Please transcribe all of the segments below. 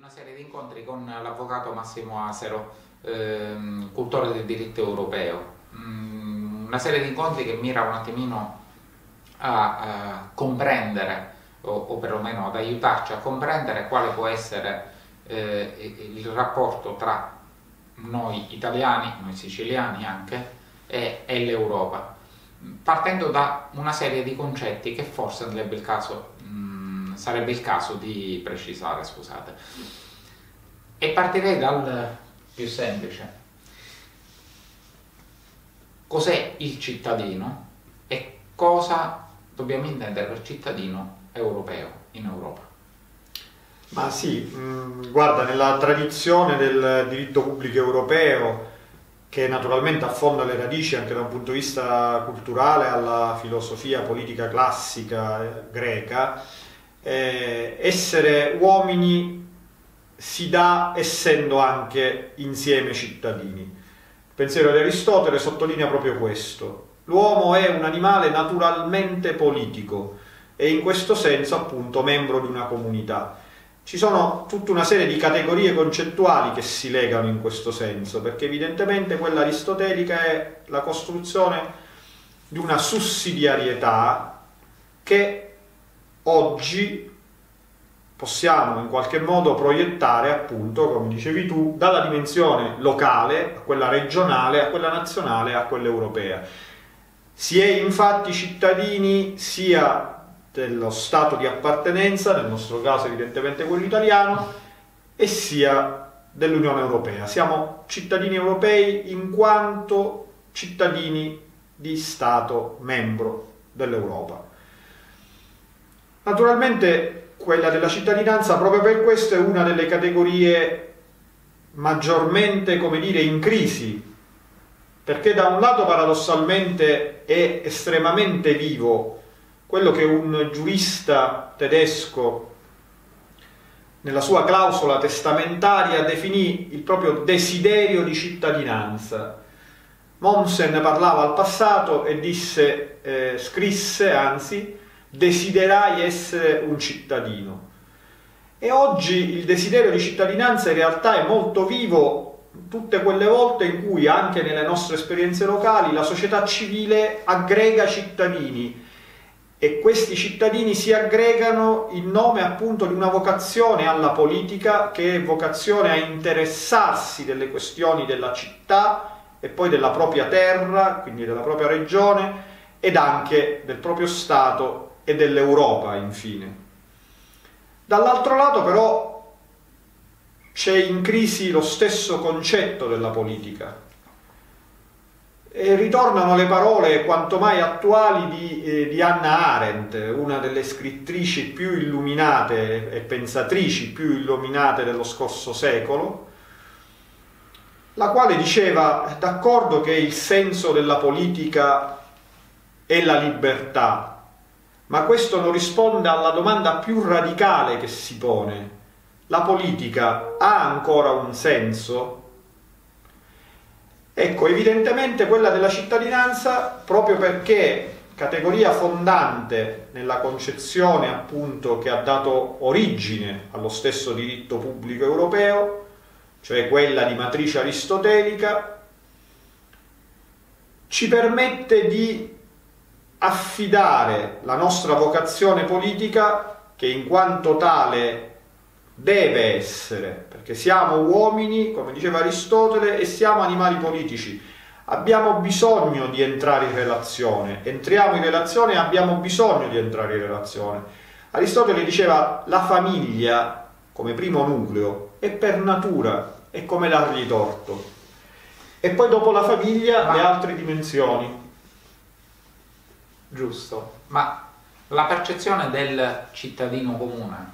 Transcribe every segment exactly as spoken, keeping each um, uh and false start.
una serie di incontri con l'avvocato Massimo Asero, ehm, cultore del diritto europeo. Mm, una serie di incontri che mira un attimino a, a comprendere, o, o perlomeno ad aiutarci a comprendere quale può essere eh, il rapporto tra noi italiani, noi siciliani anche, e, e l'Europa, partendo da una serie di concetti che forse sarebbe il caso, mh, sarebbe il caso di precisare, scusate. E partirei dal più semplice. Cos'è il cittadino e cosa dobbiamo intendere per cittadino europeo in Europa? Ma sì, mh, guarda, nella tradizione del diritto pubblico europeo, che naturalmente affonda le radici anche da un punto di vista culturale alla filosofia politica classica eh, greca, eh, essere uomini si dà essendo anche insieme cittadini. Il pensiero di Aristotele sottolinea proprio questo. L'uomo è un animale naturalmente politico e in questo senso appunto membro di una comunità. Ci sono tutta una serie di categorie concettuali che si legano in questo senso, perché evidentemente quella aristotelica è la costruzione di una sussidiarietà che oggi possiamo in qualche modo proiettare, appunto, come dicevi tu, dalla dimensione locale a quella regionale, a quella nazionale, a quella europea. Si è infatti cittadini sia dello stato di appartenenza, nel nostro caso evidentemente quello italiano, e sia dell'Unione Europea. Siamo cittadini europei in quanto cittadini di Stato membro dell'Europa. Naturalmente quella della cittadinanza, proprio per questo, è una delle categorie maggiormente, come dire, in crisi, perché da un lato paradossalmente è estremamente vivo quello che un giurista tedesco nella sua clausola testamentaria definì il proprio desiderio di cittadinanza. Mommsen parlava al passato e disse, eh, scrisse anzi, desiderai essere un cittadino. E oggi il desiderio di cittadinanza in realtà è molto vivo tutte quelle volte in cui anche nelle nostre esperienze locali la società civile aggrega cittadini e questi cittadini si aggregano in nome appunto di una vocazione alla politica, che è vocazione a interessarsi delle questioni della città e poi della propria terra, quindi della propria regione, ed anche del proprio Stato e dell'Europa, infine. Dall'altro lato però c'è in crisi lo stesso concetto della politica. E ritornano le parole quanto mai attuali di, eh, di Hannah Arendt, una delle scrittrici più illuminate e pensatrici più illuminate dello scorso secolo, la quale diceva, d'accordo che il senso della politica è la libertà, ma questo non risponde alla domanda più radicale che si pone. La politica ha ancora un senso? Ecco, evidentemente quella della cittadinanza, proprio perché categoria fondante nella concezione appunto che ha dato origine allo stesso diritto pubblico europeo, cioè quella di matrice aristotelica, ci permette di affidare la nostra vocazione politica, che in quanto tale deve essere, perché siamo uomini, come diceva Aristotele, e siamo animali politici. Abbiamo bisogno di entrare in relazione, entriamo in relazione e abbiamo bisogno di entrare in relazione. Aristotele diceva la famiglia, come primo nucleo, è per natura, è come dargli torto. E poi dopo la famiglia ma, le altre dimensioni. Giusto, ma la percezione del cittadino comune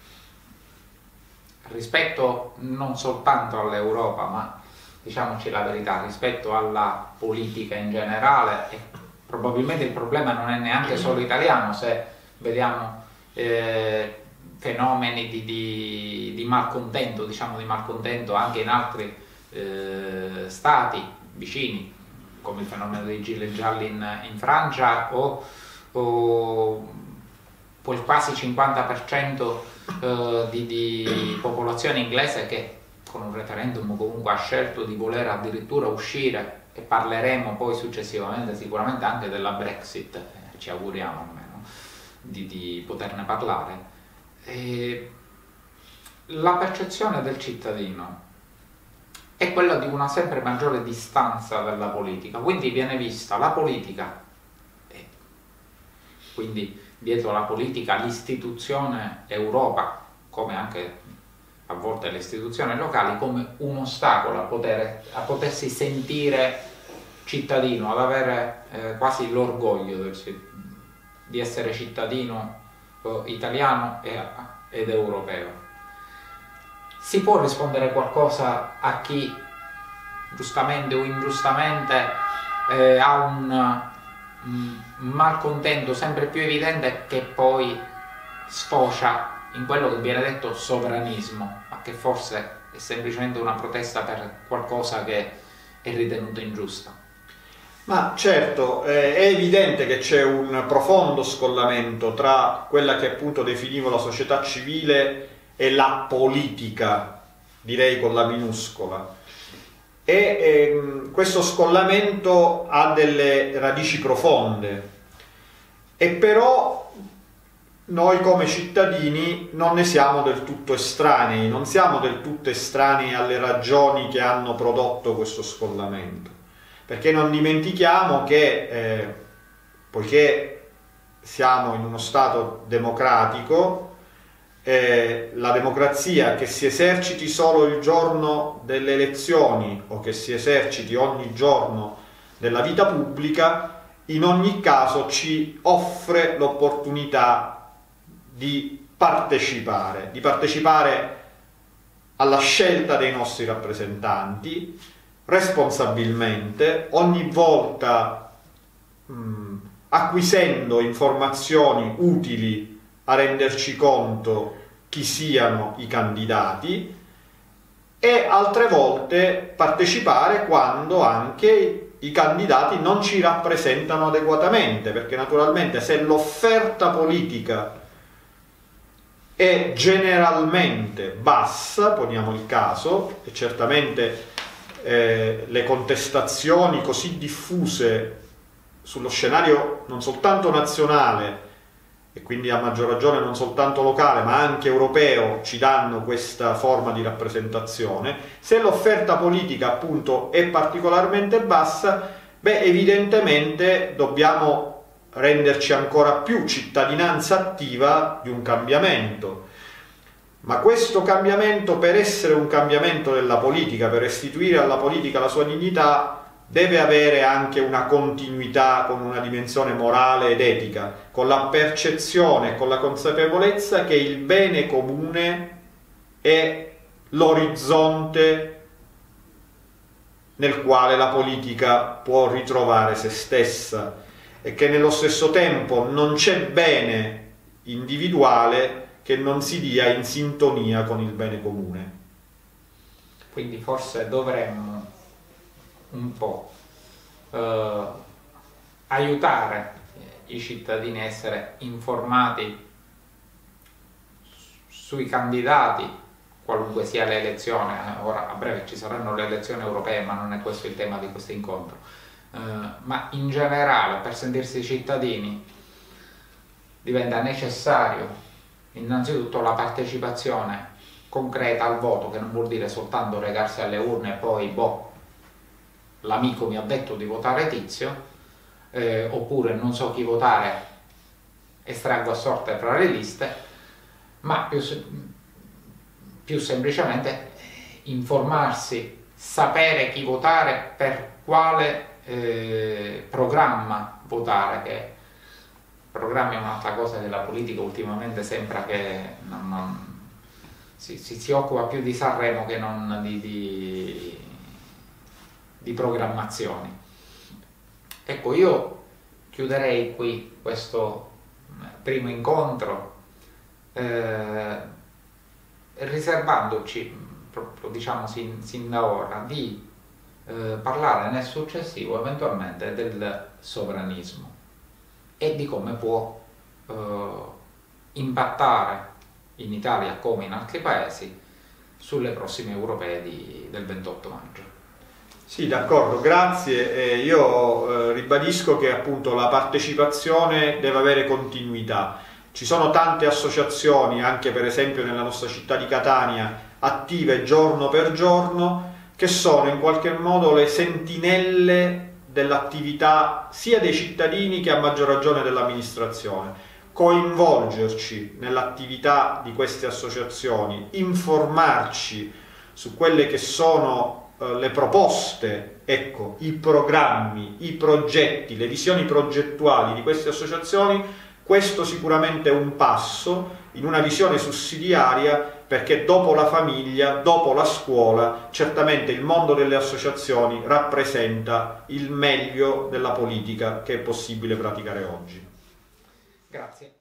rispetto non soltanto all'Europa, ma diciamoci la verità, rispetto alla politica in generale, e probabilmente il problema non è neanche solo italiano, se vediamo eh, fenomeni di, di, di malcontento, diciamo di malcontento anche in altri eh, stati vicini, come il fenomeno dei gilet gialli in, in Francia o, o quel quasi cinquanta per cento eh, di, di popolazione inglese che con un referendum comunque ha scelto di voler addirittura uscire, e parleremo poi successivamente sicuramente anche della Brexit, eh, ci auguriamo almeno di, di poterne parlare. E la percezione del cittadino è quella di una sempre maggiore distanza dalla politica, quindi viene vista la politica, e quindi dietro la politica l'istituzione Europa, come anche a volte le istituzioni locali, come un ostacolo a, poter, a potersi sentire cittadino, ad avere eh, quasi l'orgoglio di essere cittadino eh, italiano e, ed europeo. Si può rispondere qualcosa a chi, giustamente o ingiustamente, eh, ha un, un malcontento sempre più evidente che poi sfocia in quello che viene detto sovranismo, ma che forse è semplicemente una protesta per qualcosa che è ritenuto ingiusta. Ma certo, eh, è evidente che c'è un profondo scollamento tra quella che appunto definivo la società civile e la politica, direi con la minuscola. E ehm, questo scollamento ha delle radici profonde, e però noi come cittadini non ne siamo del tutto estranei, non siamo del tutto estranei alle ragioni che hanno prodotto questo scollamento, perché non dimentichiamo che eh, poiché siamo in uno Stato democratico, eh, la democrazia, che si eserciti solo il giorno delle elezioni o che si eserciti ogni giorno della vita pubblica, in ogni caso ci offre l'opportunità di partecipare, di partecipare alla scelta dei nostri rappresentanti responsabilmente, ogni volta mh, acquisendo informazioni utili a renderci conto chi siano i candidati, e altre volte partecipare quando anche i candidati non ci rappresentano adeguatamente, perché naturalmente se l'offerta politica è generalmente bassa, poniamo il caso, e certamente eh, le contestazioni così diffuse sullo scenario non soltanto nazionale e quindi a maggior ragione non soltanto locale ma anche europeo ci danno questa forma di rappresentazione, se l'offerta politica appunto è particolarmente bassa, beh, evidentemente dobbiamo renderci ancora più cittadinanza attiva di un cambiamento. Ma questo cambiamento, per essere un cambiamento della politica, per restituire alla politica la sua dignità, deve avere anche una continuità con una dimensione morale ed etica, con la percezione e con la consapevolezza che il bene comune è l'orizzonte nel quale la politica può ritrovare se stessa, e che nello stesso tempo non c'è bene individuale che non si dia in sintonia con il bene comune. Quindi forse dovremmo un po' eh, aiutare i cittadini a essere informati sui candidati, qualunque sia l'elezione. Ora a breve ci saranno le elezioni europee, ma non è questo il tema di questo incontro. Uh, ma in generale per sentirsi cittadini diventa necessario innanzitutto la partecipazione concreta al voto, che non vuol dire soltanto recarsi alle urne e poi boh, l'amico mi ha detto di votare Tizio, eh, oppure non so chi votare, estraggo a sorte fra le liste, ma più, più semplicemente informarsi, sapere chi votare, per quale Eh, programma votare, che programmi è un'altra cosa della politica. Ultimamente sembra che non, non, si, si, si occupa più di Sanremo che non di, di, di programmazioni. Ecco, io chiuderei qui questo primo incontro eh, riservandoci proprio, diciamo, sin, sin da ora di Eh, parlare nel successivo eventualmente del sovranismo e di come può eh, impattare in Italia come in altri paesi sulle prossime europee di, del ventotto maggio. Sì, d'accordo, grazie. Eh, io eh, ribadisco che appunto la partecipazione deve avere continuità. Ci sono tante associazioni, anche per esempio nella nostra città di Catania, attive giorno per giorno, che sono in qualche modo le sentinelle dell'attività sia dei cittadini che a maggior ragione dell'amministrazione. Coinvolgerci nell'attività di queste associazioni, informarci su quelle che sono eh, le proposte, ecco, i programmi, i progetti, le visioni progettuali di queste associazioni, questo sicuramente è un passo in una visione sussidiaria, perché dopo la famiglia, dopo la scuola, certamente il mondo delle associazioni rappresenta il meglio della politica che è possibile praticare oggi. Grazie.